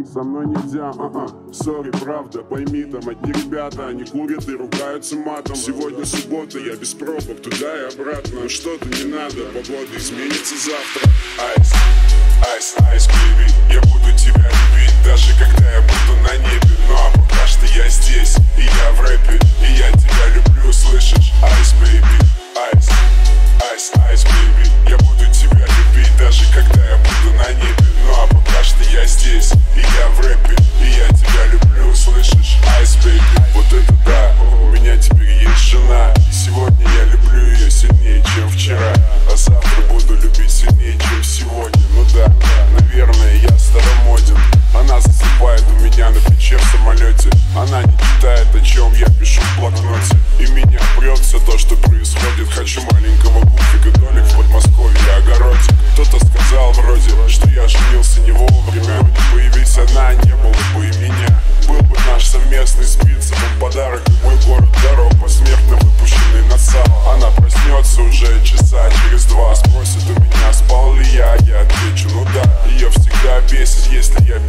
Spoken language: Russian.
со мной нельзя, сори, правда, пойми, там одни ребята, они курят и ругаются матом. Сегодня суббота, я без пробок туда и обратно. Но что-то не надо, погода изменится завтра. Айс, айс, айс, бэйби, я буду тебя любить, даже когда я буду на небе. Ну а пока что я здесь, и я в рэпе, и я тебя люблю, слышишь? Айс, бэйби, айс, айс, айс, бэйби, я буду тебя любить, даже когда я буду на небе. Ну а пока что я здесь, и я в рэпе, и я тебя люблю, слышишь? Айс, бэйби, вот это да, у меня теперь есть жена, и сегодня я люблю ее сильнее, чем вчера, а завтра буду любить сильнее, чем сегодня. Ну да, наверное, я старомоден. Она засыпает у меня на плече в самолете. Она не читает, о чем я пишу в блокноте. И меня прет все то, что происходит. Хочу маленького буфика, домик в Подмосковье, огородик. Кто-то сказал вроде, что я женился не вовремя. Не появись она, не было бы и меня. Был бы наш совместный с принципом подарок. Мой город дорог посмертно выпущенный на сало. Она проснется уже часа через 2. Спросит у меня, спал ли я отвечу, ну да. Ее всегда бесит, если я